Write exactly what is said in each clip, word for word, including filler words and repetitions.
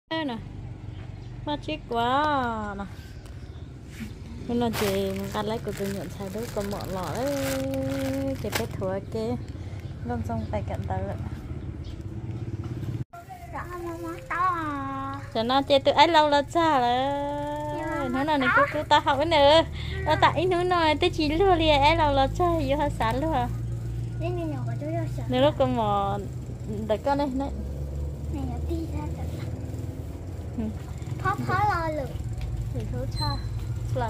Đây nè, mắt chiếc quá nè. Nên là chị mình cắt lấy của tôi nhận xài đốt còn mọi lọ đấy. Chị biết thua cái gom xong tay cận tờ lại. Cho nó chơi từ ấy lâu là xa là nó là này cô cô ta học cái nữa. Nó tại nó nói tới chỉ luôn liền ấy lâu là xa vô hết sáng luôn à. Nếu lúc con mò đặt con đây này. Này nó đi ra rồi. Khó khó lo lực. Thì thú cha. Là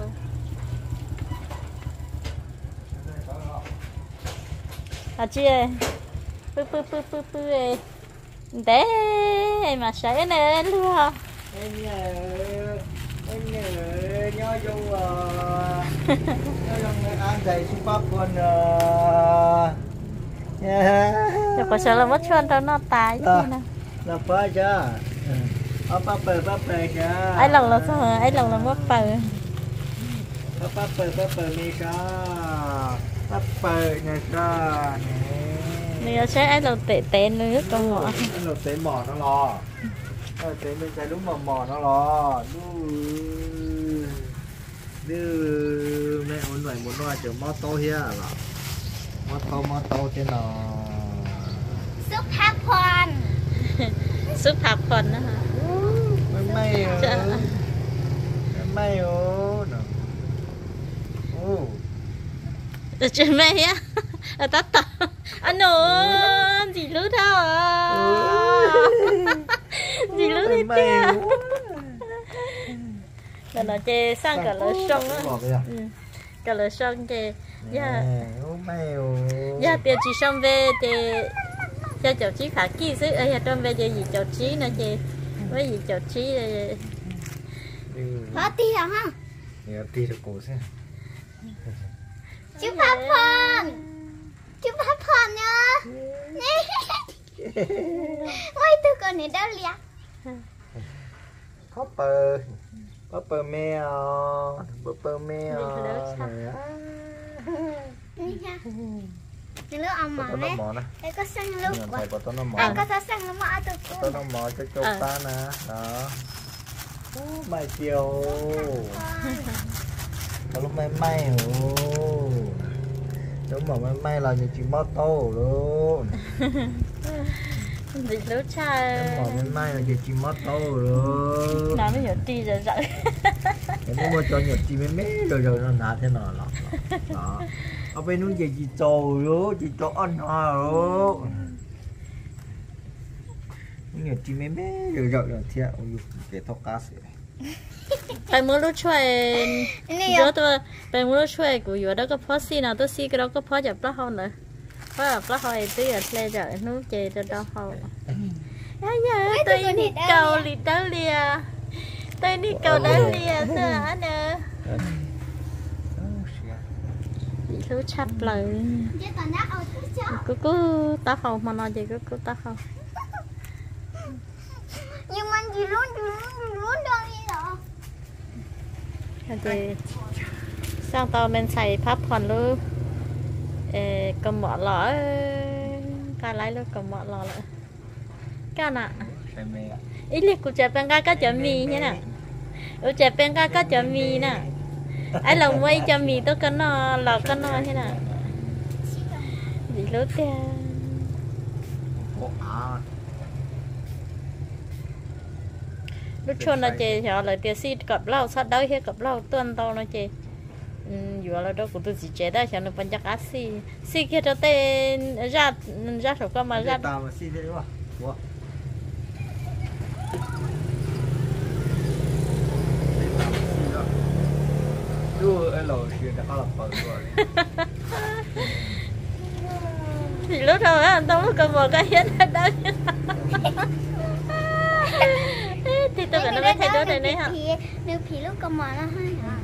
à chị ơi, pư pư pư pư pư ơi, đấy mà sấy này luôn. Em nhớ, em nhớ nhớ vô à, nhớ trong ăn đầy súp bắp con à, Giờ có sợ là mất chuột đâu nó tái chứ nè. là phải chứ, ở bắp bờ bắp bờ chứ. Ấy lần là sao? Ấy lần là mất bờ. Bắp bắp bờ bắp bờ mi sao? Bắp bờ này sao? Nè sẽ ấy lần tệ tệ nữa con ngọ. Cái lần tệ mỏ nó lo. Ờ tệ mình chạy đúng mà mỏ nó lo. Đưa mẹ muốn nói muốn nói chờ mò to here là mò to mò to thế nào? Súp hạt phòn. Súp hạt phòn đó hả? Mấy mày ơi. Mấy mày ơi. Ô. Được chưa mày á? À tắt tắt. Anh ơi, gì lứa đâu à? Gì lứa đi tia. Là nó chê sang cả lỡ sông á. Cả lỡ sông chê. Dạ. Dạ tiêu chỉ xong về chê cho cháu chí khá kỹ chứ. Ê trong về chê gì cháu chí nữa chê. Với gì cháu chí này. Có tí không hả? Dạ tí được cổ xem. Chú Pháp Phòn. Chú Pháp Phòn nha. Ôi tôi còn này đâu liệt. Popper. Popper mèo. Popper mèo. Ini ha. Ini lo aman eh. Eh có sang lúc quá. Phải có nó mỏ. Eh có sao sang lúc mà tôi có nó mỏ cho chốt ta nè. Đó. Mai chiều. Có lúc may may hổ. Đúng mà may may là những chuyện mó tô luôn. Dịch lúa cha. Đúng mà may may là những chuyện mó tô luôn. Nó mới nhớ ti rồi dậy. Em muốn cho nhật chi mấy mấy rồi rồi nó nã thế nào lắm. Đó. Ở bênนู้นchị chị trầu luôn, chị cho ăn hoa luôn. Nhật chi mấy mấy rồi rồi rồi thiệt, ôi cái thóc cá sể. ไปมือรู้ช่วยเยอะตัวไปมือรู้ช่วยกูอยู่แล้วก็พอซีนะตัวซีก็เราก็พอจับปลาเขาเนอะเพราะปลาเขาไอ้ตัวเลยจะนู้นเจจะดาวเขาอ้ยตัวนี้เกาหลีเกาหลีตัวนี้เกาหลีเสือเนอะรู้ชัดเลยกูกูตาเขามานอนเจกูกูตาเขา Nhưng mà gì luôn gì luôn gì luôn đâu đi rồi. Thì sang tàu mình xài pháp còn luôn cầm mỏ lỏ cá lái luôn cầm mỏ lỏ lại cá nè ít liệt của trẻ bên cá cá chấm mì thế nè ở trẻ bên cá cá chấm mì nè ai lòng quay chấm mì tôi cân nó lỏ cân nó thế nè gì lốt tia lúc chôn nó chê thì họ lại tiền xịt cặp lau sát đau hết cặp lau tuần tao nó chê dù là đâu cũng tôi chỉ chếได้cho nó phân chắc á xì xì kia cho tên ra ra số con mà ra tao mà xì thế đúng không? Đưa cái lò xì đã có là phần rồi. thì lúc đầu á tao nó cầm một cái hết đâu thì tôi nó thay đổi này này hả? Nếu phí lúc cầm mà nó hay hả?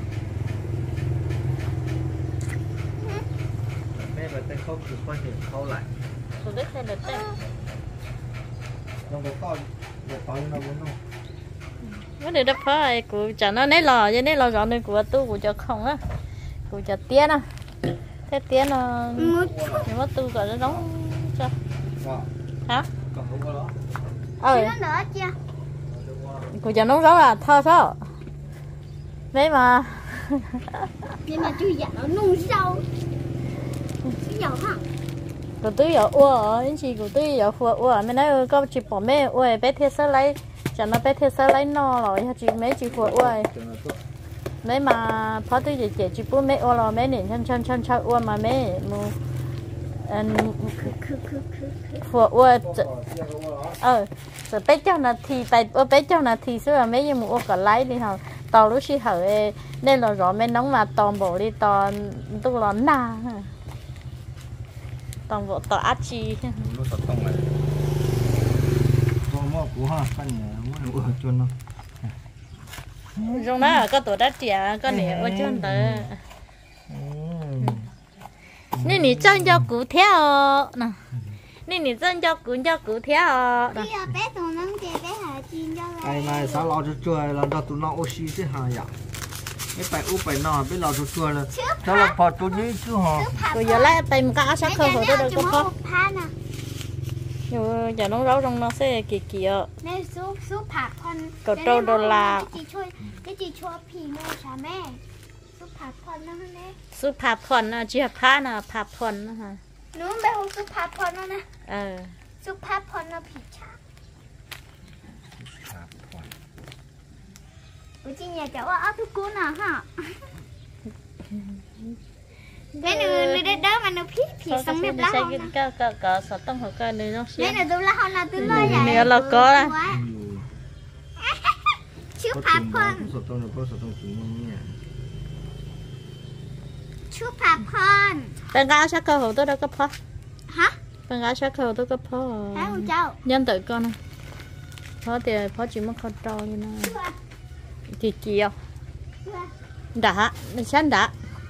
Mẹ và tay không thì quan điểm khâu lại. Tôi biết thay đổi tay. Không có con, có con đâu muốn không? Cái này đập phá của chả nó nấy lò chứ nấy lò rõ nên của tôi của cho không á, của cho tía nè, thế tía nó nhưng mà tôi gọi nó nóng cho. Hả? Còn không có đó. Ờ. Nó nữa chưa? của giờ nóng gió là thơ sao đấy mà nhưng mà chưa dặn nó nung sâu dầu hả của tôi giờ ua anh chị của tôi giờ phù ua mình nói có chỉ bỏ mẹ ua bé thiệt sao lấy chẳng nó bé thiệt sao lấy no rồi chị mấy chị phù ua mấy mà phó tôi chỉ chỉ chỉ bố mẹ ua rồi mấy nền chân chân chân chân ua mà mẹ mu phù ua ờ rồi bé cho nó thì tại ua bé cho nó thì xưa là mấy như một ua còn lấy đi hả tàu lúc xí hở nên là rõ mấy nóng mà toàn bộ đi toàn tôi là na toàn bộ tàu ác chi nó sọt tông này con mò cú ha cái này muốn ủa chôn nó trong đó có tổ đất trẻ có nè ở trên tờ nên nị chân cho cụ theo nè nên nị chân cho cụ cho cụ theo bây giờ bé tụi nó chơi bé hà chim cho lại ai mà sao lo cho chơi là tụi nó oxy chứ hả vậy cái bài u bài nọ biết lo cho chơi là sao là phật tụi ní chứ hả rồi giờ lấy tay một cái sắc khơi hồi đó được không rồi giờ nó rau trong nó sẽ kỳ kỳ ạ nên số sốผัก con cậu trâu đô la cái chị cái chị chua pì mẹ chả mẹ sốผัก con nó nè sốผัก con à chỉ phá nèผัก con nữa hả นู้นไปหูsốผัก con nó nè ờ sốผัก con nó pì chả của chị nhà cháu ở thuốc cú nào hả cái này này đây đó mà nó phi phi xong đẹp lắm không cái cái cái sợ tông hồ cái này nó cái này tôi là không là tôi nói vậy này là có đó chưa phạt con sợ tông là có sợ tông chúng nó nhỉ chưa phạt con bên gái sắc cơ hồ tôi đâu có phá hả bên gái sắc cơ hồ tôi có phá hả con cháu nhân tự con phá thì phá chỉ mất con trâu như nó kỳ kỳ không đã mình sáng đã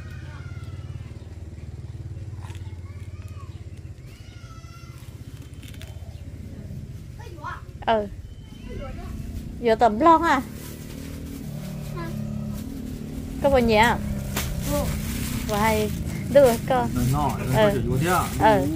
ừ giờ tầm lon à có bao nhiêu và hay đưa con nó nó có chỗ thế à ừ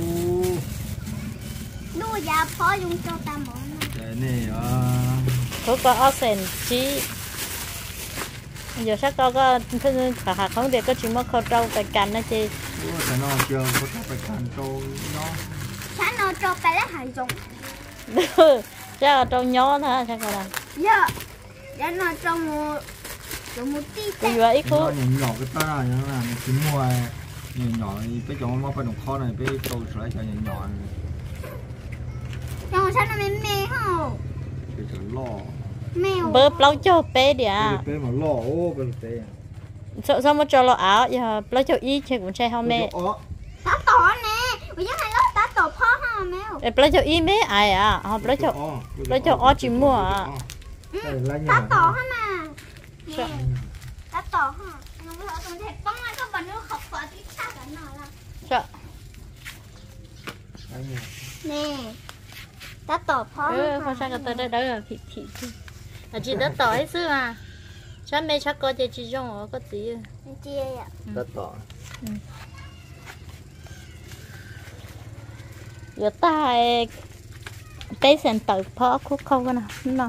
nuôi già phó dùng cho ta món cái này à có có oxen chí giờ chắc có có cả hạt không được có chỉ mất khâu trâu phải cắn nó chi cái nó chưa có phải cắn trâu nó sáng nó cho cái lá hải dùng chắc là trâu nhỏ thôi chắc là dạ dạ nó trong một trong một tí cái gì vậy nó nhỏ nhỏ cái ta này nó là cái mua nhỏ nhỏ cái chỗ nó phải đồng kho này cái trâu sợi cho nhỏ nhỏ trong sáng nó mềm mềm không cái chỗ lo mèo bớt lâu cho bé đi à bé mà lo ô bé bé sao sao mà cho lo áo giờ lâu cho y chơi cũng chơi không mẹ tá tổ nè bây giờ này nó tá tổ phó ha mèo để lâu cho y mẹ ai à họ lâu cho lâu cho o chỉ mua à tá tổ ha mà tá tổ ha nó bây giờ còn thể băng lại các bạn nó học phở tí xa cả nào là sợ nè tá tổ phó ừ không sao cái tới đây đó là thịt thịt là chị đã tỏi hết xưa à chắc mẹ chắc có chị chỉ dùng ở có tí chia ạ đất tỏi giờ ta cái sen tự phó khúc không cái nào nó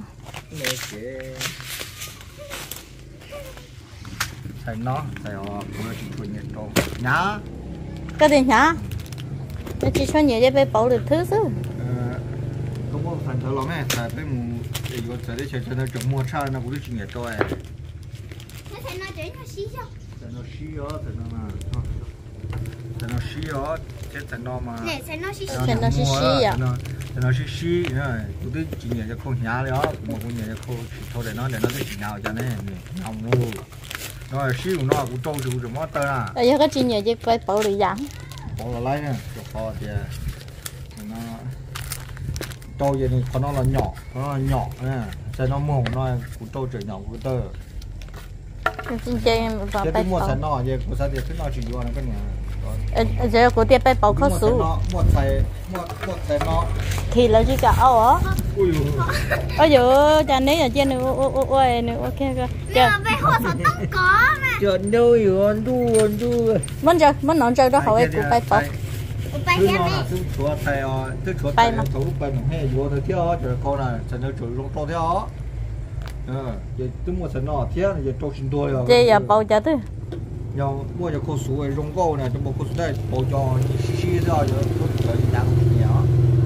thầy nó thầy họ vừa chỉ thuần nhiệt độ nhá cái gì nhá nó chỉ cho nhiều để bé bảo được thứ chứ không có phần thở lắm ấy thầy bé mù để vô thầy để chơi cho nó chụp mua cha nó cũng được nhiệt độ ấy nó thầy nó chơi nó xí sao thầy nó xí ó thầy nó mà thầy nó xí ó chết thầy nó mà nè thầy nó xí thầy nó xí xí à thầy nó xí xí nữa cũng được chỉ nhiệt cho không nhá đấy ó mà cũng nhiệt cho không thôi để nó để nó chỉ nhào cho nên nhào luôn nó xí của nó cũng trâu chịu được mất tên à bây giờ có chỉ nhiều để bé bảo được giảm bỏ là lấy nè cho kho thì nó trâu vậy thì nó là nhỏ nó là nhỏ nè xe nó mồm nó cũng trâu trở nhỏ của tơ trên trên vào chứ tay mua xe bảo nó vậy của xe thì nó chỉ vô nó cái nhà giờ của tiệm bay bảo khó số một thầy một một thầy nó thì là gì cả áo á ui ôi giờ cha nấy ở trên này ôi ôi ôi này ok ok mẹ bé hồ sơ tóc có mà chuyện đâu rồi đu đu mình giờ mình nói chơi đó hỏi của bay bảo bay thứ theo nó mẹ là thứ chúa thầy ờ thứ chúa thầy thủ bay mà hay vô thôi theo rồi con này sẽ nó chủ trong to theo ờ vậy tôi mua sẵn nọ thế này trâu chín đuôi rồi chị giờ bầu cho tôi nhau mua cho cô sú ấy rong câu này cho một cô sú đây bầu cho xí rồi rồi tôi phải làm gì đó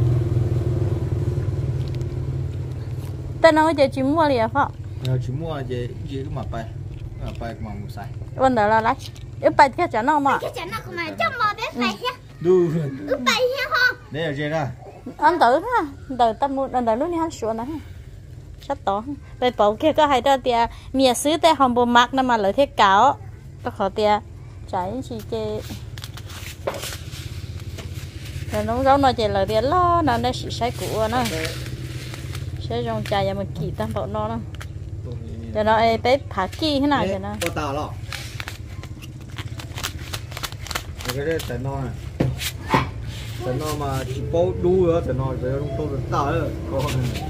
tên nó chị chỉ mua liền phải nhờ chỉ mua là gì gì cứ mà bay mà bay mà một sai vấn đề là lấy ít bay cái chả nó mà cái chả nó không mà trong mò bé phải nhá đu cứ bay nhá không đây là gì đó anh tự ha tự tâm muốn anh tự lúc này hắn sửa nó sắp to bây bầu kia có hay cho tia mía xứ tay hồng bồ mắc nó mà lợi thế cáo có khó tia trái gì chơi rồi nó rau nó chỉ lợi tia lo nó đây sự sai của nó sẽ trong trà và một kỳ tam bảo nó nó cho nó ấy bé phá kỳ thế nào cho nó có tao lo cái đấy tại nó này tại nó mà chỉ bao đu nữa tại nó về trong tôi được tao nữa có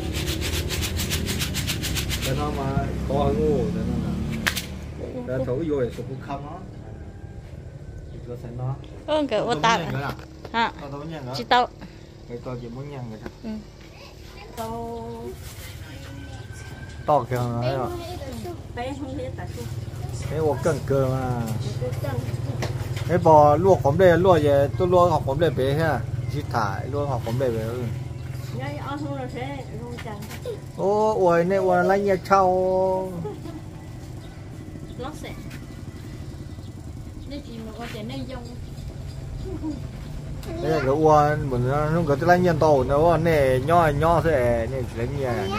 tại nó mà có ngu tại nó là đã thấu vô thì cũng không nó cái tại nó ơn cái ô ta hả chị tao cái to chỉ muốn nhang người ta tao to kìa nói rồi cái ô cân cơ mà cái bò luộc khóm đây luộc về tôi luộc học khóm đây bé ha chỉ thải luộc học khóm đây bé ô ôi này ôi lấy nhà trâu đây là cái uốn mình nó có cái lấy nhân tàu nó này nho nho thế này chỉ lấy nhà này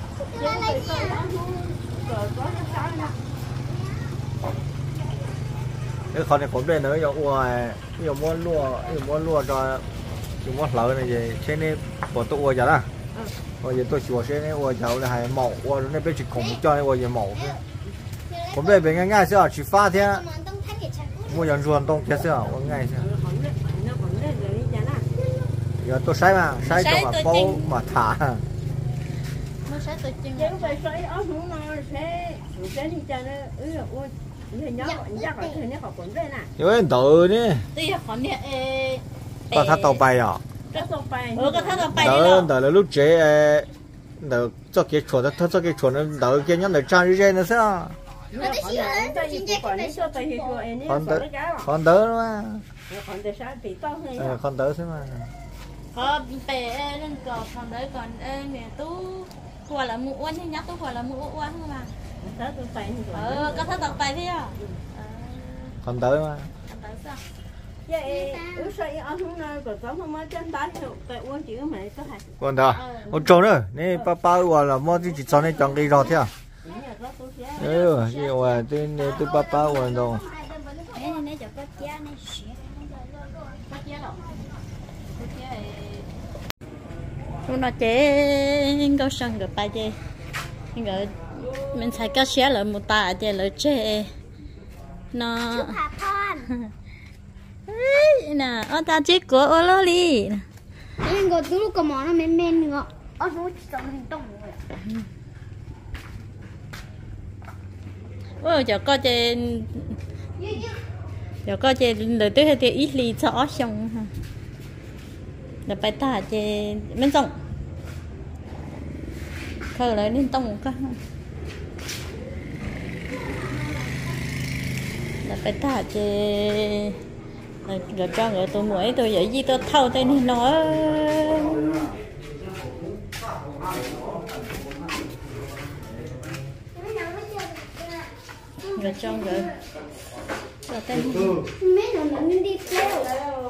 cái con này khóm đây nữa giờ ôi giờ muốn lua giờ muốn lua cho chúng muốn lỡ này gì thế nên bỏ tụ ôi giờ đó ôi giờ tôi chùa thế này ôi cháu là hay mẫu ôi nó bên chỉ khổng cho này ôi giờ mẫu khóm đây bên ngay ngay xưa chỉ pha thế mua giờ ruộng đông thế xưa ôi ngay xưa giờ tôi sấy mà sấy cho mà bố mà thả因为豆呢，到他豆白啊，豆豆了lúc chế豆做给穿的，他做给穿的豆给人家长日热的是啊，看豆看豆嘛，呃看豆是嘛。 có bé nên có còn đấy còn nè tú qua là mua uốn nhắc tú qua là mua uốn không mà ờ có thấy tàu bay thế à còn tới mà còn tới sao vậy ứ say ăn hôm nay còn sống không mới chân bán được tại uống chỉ có mấy cái hay còn đó một chỗ nữa nè ba ba uốn là mua chỉ cho nên chọn cái rồi thế à ừ gì uốn tôi nè tôi ba ba uốn rồi nó chế có sân được ba chế rồi mình xài cá xé lại một tạ chế lại chế nó nè ở ta chế của ô lô đi nên có tú lúc có món nó men men nữa ở số chỉ cần hình tông rồi ôi giờ có chế giờ có chế lời tới hay thì ít ly cho xong là phải ta chế bên trong khơi lại lên tông cái là phải ta chế rồi cho người tôi mũi tôi vậy gì tôi thâu tay nên nó rồi cho người rồi tay mấy nó nó đi theo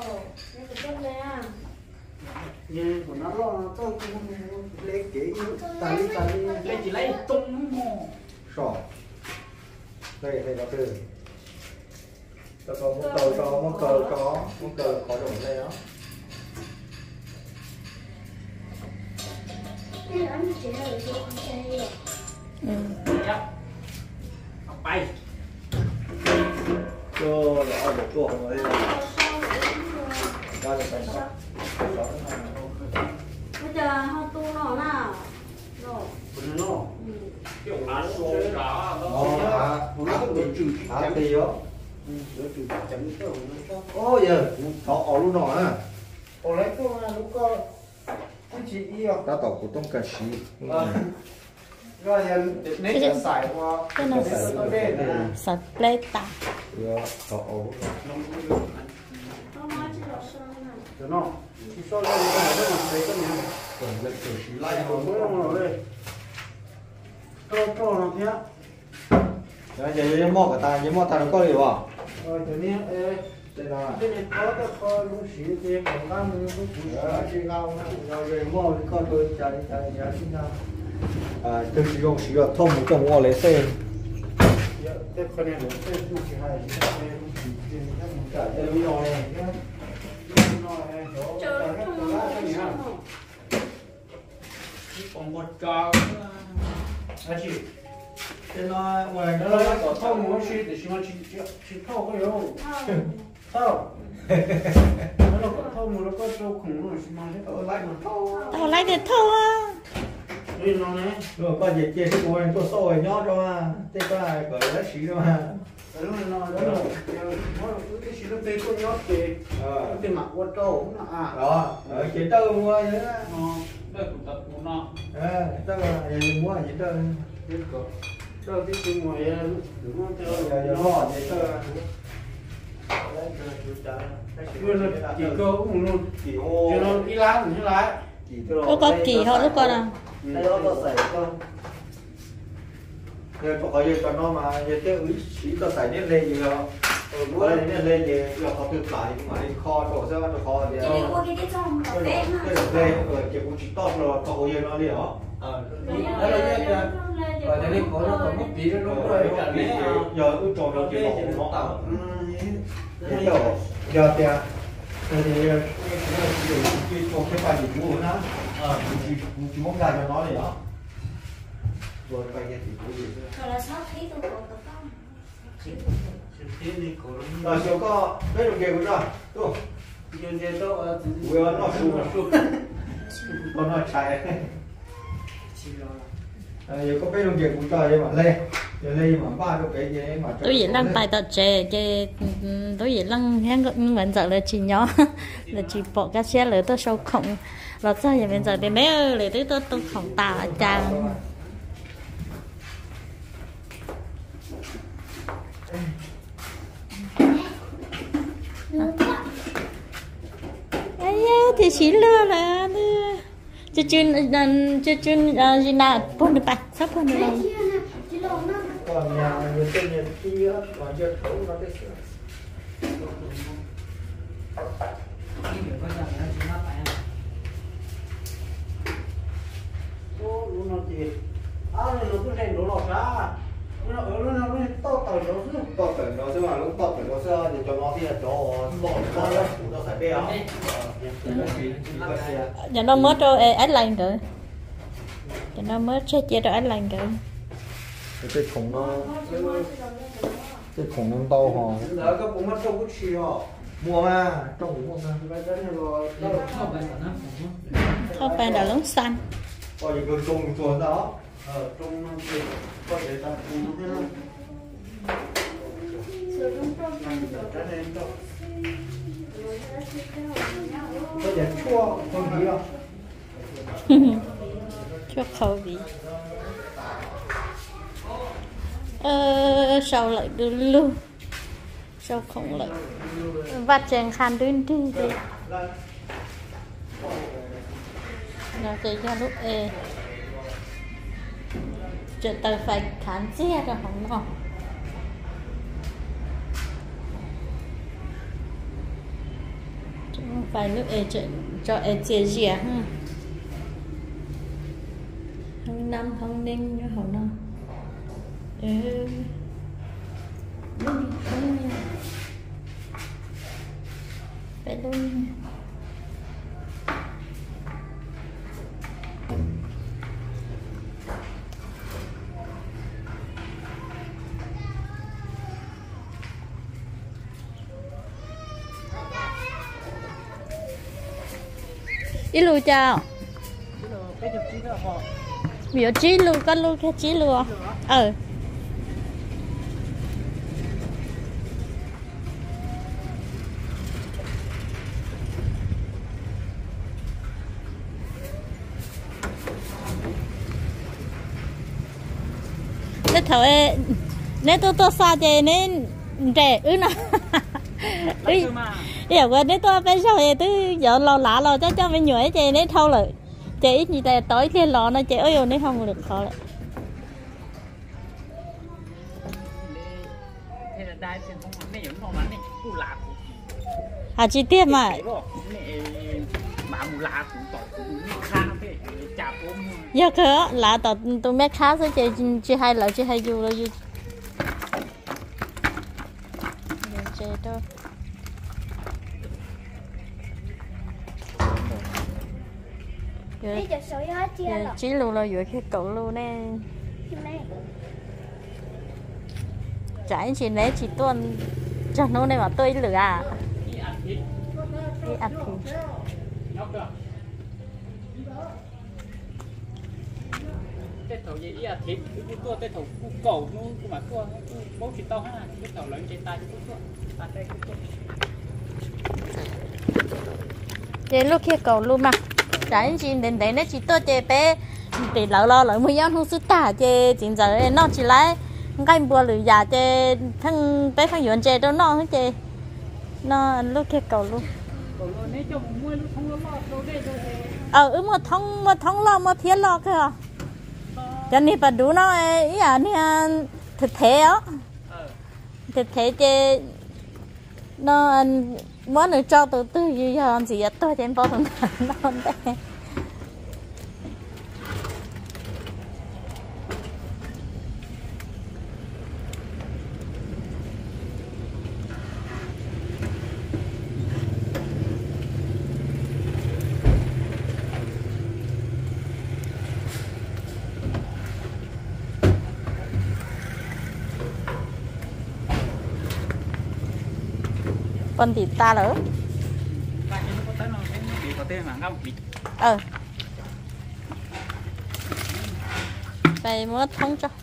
nhưng của nó lo tôi lấy kỹ tay tay đây chỉ lấy tung sọ đây đây là từ cho có một cờ có một cờ có một cờ có đủ đây đó bay cho nó một chỗ rồi ra được phải sao bây giờ họ tu nó nào nó nó kiểu lá số đó nó hả nó bị trừ hả thì đó ô giờ họ ở luôn nọ à ở lấy cô là lúc cô chị đi à ta tàu của tông cả xí rồi nên để xài qua cái nó sạch plate ta rồi ổ Cho nó. Chỉ so với cái này nó thấy cái này. còn lực từ xí Lại lại còn mới nó đây. Cho cho nó thế. rồi giờ giờ mò cả ta giờ mò ta nó có gì không Rồi thế này ê đây là cái này có cái có lúc xí thì còn đang nó cũng ở trên cao rồi rồi mò thì con tôi chạy chạy chạy trên cao à tôi sử dụng sử dụng thông một trong mò lấy xe cái con này nó sẽ cũng chỉ hay cái này cũng chỉ cái này cũng chạy chạy đi rồi còn một trò à chị thế nó ngoài nó nó là có thông muốn xí thì xí mà chị chị thâu cái đâu thâu nó là có thông muốn nó có trâu khủng rồi xí mà hết lại một câu tao lấy được thôi à đây nó này rồi con gì kia thì ngồi tôi soi nhót cho mà thế có ai cởi lá xí đâu mà đó là nó đó là nó cái xí nó tê con nhót kì ờ cái mặt con trâu nó à đó ở chế tơ mua vậy đó nó đây cũng tập của nó ờ tơ là giờ mua chế tơ cái cỡ cho cái cái ngoài đúng không giờ cho giờ họ chế tơ nguyên là chỉ cơ cũng luôn chỉ ô cho nó đi lái như lái chỉ lúc có kỳ họ lúc con à đây đó tôi xài không giờ tôi hỏi giờ cho nó mà giờ cái ý chỉ tôi xài nét lên gì đó có lên nét lên gì giờ họ tự lại mà đi kho chỗ sao nó kho thì Chị đi qua cái cái trong cái một bé mà. cái lên rồi chỉ cũng chỉ tốt rồi còn hồi giờ nó đi hả đó là nhất là và để đi có nó còn mất tí nó đúng rồi cả đấy giờ cứ tròn nó chỉ một nó tạo giờ giờ thì thì thì tròn cái bài dịch vụ nó chỉ chỉ muốn ra cho nó để đó rồi bài cái dịch vụ gì Rồi là sáu ký tôi còn có con. rồi chiều có mấy đồng tiền rồi tu giờ giờ tôi vừa nó xuống còn nó chạy giờ có mấy đồng tiền cũng cho vậy mà lên giờ lên mà ba cái cái gì mà tôi vậy lăng tài tật trẻ cái tôi vậy lăng hang ngậm vẫn giờ là chỉ nhỏ là chỉ bỏ cái xe lửa tôi sâu khổng là sao vậy bây giờ thì mấy ơi để tôi tôi tôi khổng tả chàng ấy thì chỉ lừa là chứ chứ chứ chứ gì nào buồn được bạn sắp buồn được rồi Chị lộn nó. còn nhà người tên nhà kia còn chưa thấu nó đấy ô luôn nó gì à nó cứ lên nó lọt ra nó ở nó nó to tỏi nó cứ to tưởng nó chứ mà lúc to tưởng nó sơ thì cho nó thì là cho bỏ nó nó nó phải béo giờ nó mới cho ếch lành rồi giờ nó mới chết chết rồi ếch lành rồi cái khủng nó cái khủng nó to hò đó có cũng mất trong cái chi họ mua mà trong cũng mua mà vậy đó là rồi đó là không phải nó không phải là lống xanh coi như cái chung chuột đó ở trong cái có thể ta cũng thế nào cái này đâu có điểm chua không gì đâu cho khẩu vị ờ sao lại đưa luôn sao không lại vắt chèn khan đun đi đi nó chỉ cho lúc e chờ tới phải khán xe rồi không ngon không phải lúc e cho cho e chia rìa ha không năm không ninh cho không non ừ luôn luôn phải luôn ít lùi chào biểu chí lùi con lùi cái chí lùi ờ tết thầu ấy nên tôi tôi xa chơi nên trẻ ư nào hiểu qua nên tôi bây giờ tôi giờ lo lạ lo cho cho mình nhớ chơi nên thâu lại chơi ít như thế tối thiên lò nó chơi ơi nên không được khó lại à chi tiết mà giờ cơ là tao tôi mấy khác sẽ chơi chơi hay là chơi hay dù là dù chơi đâu chỉ luôn là vừa cái cậu luôn nè trái chỉ lấy chỉ tuần cho nó này mà tôi lửa à đi ăn thịt tết thầu gì ý à thịt cái tua tết thầu cổ nó cũng mà tua bố thịt tao ha tết thầu lớn trên tay cái tua tay cái tua chơi lúc kia cầu luôn mà trái chỉ đến đấy nó chỉ tôi chơi bé để lỡ lo lỡ mới ăn không sức tả chơi chính giờ nó chỉ lấy cái bùa lửa già chơi thằng bé thằng yuan chơi đâu nó hết chơi nó lúc kia cầu luôn ờ ừ một thông một thông lo một thiên lo cơ à cho nên bà đủ nó ý à nè thực thể á thực thể chơi nó muốn được cho từ từ gì giờ làm gì tôi trên bao thằng nó không đấy con thịt ta nữa ờ đây mới thông cho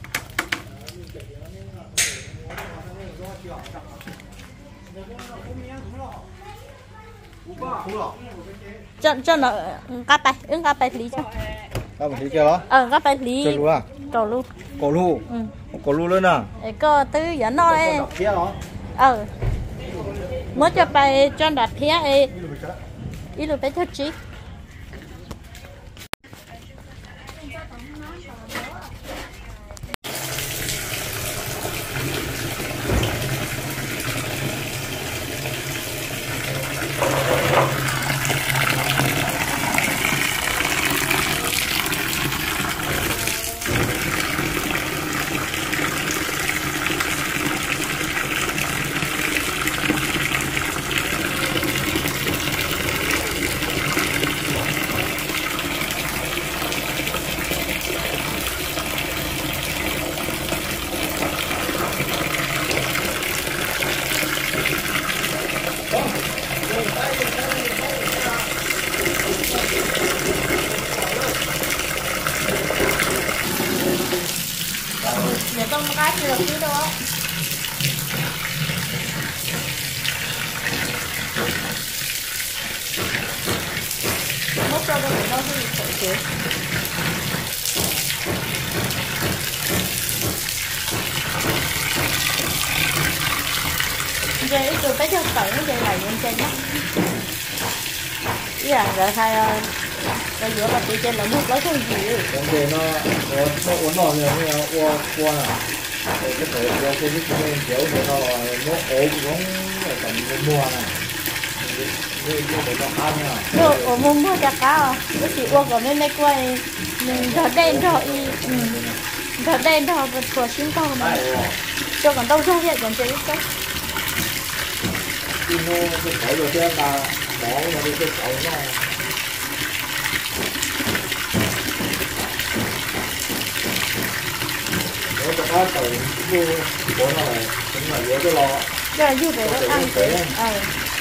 cho cho nó cắt tay ứng cắt tay lý cho Các bạn thấy chưa đó? ờ cắt tay lý Chơi luôn à? cầu luôn Cổ lu. ừ. Cổ lu lên à? để cơ tư dẫn nó đây ờ mới cho bài cho đặt phía ấy ít rồi bé cho chị để tôm cá chưa được chứ đâu mất cho nó nó hơi khổ chứ giờ ít tôi bé cho tận nó đây này lên trên nhá ý là rồi thay rồi giữa bà chị trên là nước lấy cái gì vấn đề nó nó nó uốn đỏ rồi nó qua qua à cái thời gian cái cái cái kiểu thì nó nó ốm nó tầm mua này cái cái nó khác nha rồi ở mua mua chả cá à cái chị uống ở bên đây quay mình thở đen rồi thở đen rồi vật của xin to mà cho còn đâu ra hiện còn chơi ít đấy nó cái khẩu rồi chứ ta bỏ nó đi cái khẩu nó nó cho nó từ mua của nó này cũng là dễ cái lo rồi như vậy nó ăn cái ờ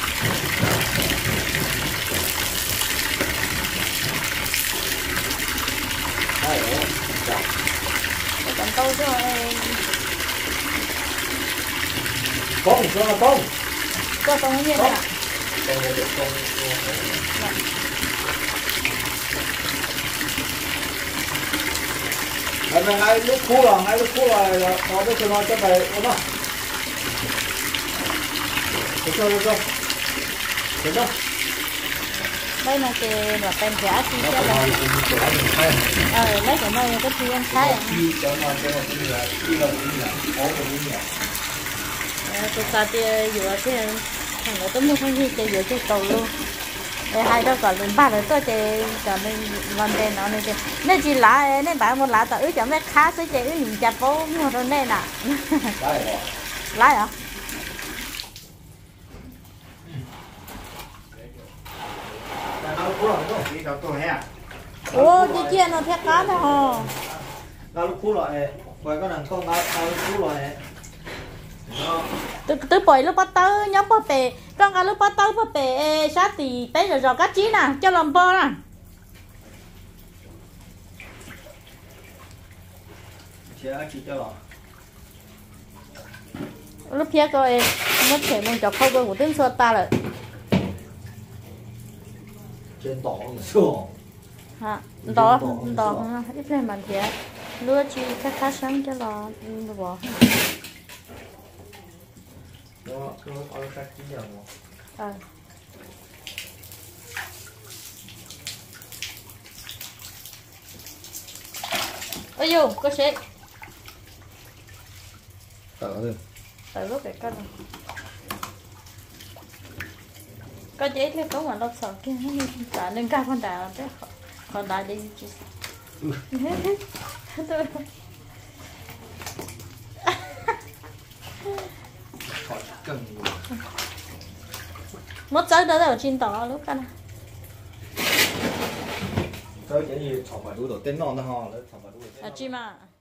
đấy rồi còn đâu chứ con cho nó con có con như thế nào con một con đấy Cái này ngay lúc cũ rồi, ngay lúc cũ rồi, nó mới cho nó cho về đúng không? Được chưa, được chưa? Được chưa? Đây là cái là tên giả thì chắc là ờ lấy cái này cái chi ăn khai à tôi ta thì vừa cái thằng nó tôi mua không gì thì vừa cái cầu luôn để hai đứa còn lên ba rồi tôi thì cho nên lần đây nó này thì nên chỉ lá nên bạn một lá tao ứ cho mấy khá sẽ chơi ứ nhìn chặt bố mua rồi nên à lá hả ô chị chia nó theo cá thôi hả Nó lúc cũ rồi, quay cái này con nó lúc cũ rồi. từ từ bồi lúc bắt tớ nhóm bò bể con cá lúc bắt tớ bò bể sát thì tới rồi rồi cá chí nè cho làm bò nè Chị cho rồi. lúc kia coi mất thể mình chọc khâu của tiếng xua ta rồi Trên tỏ xưa. hả đó đó ít lên bàn thiệt lúa chi khá khá sáng cho lo bỏ Nó nó có cái gì nhỉ? ờ ôi dù có sẽ Tỏ rồi. tại lúc cái con có giấy thì có mà lọc sọ kia trả lên cao con đà thế con đà đi chứ mất giấy đó ở trên tỏ lúc con Tới cái gì chọc phải đuôi đầu tên non nó ho, chọc phải đuôi tên. à chim à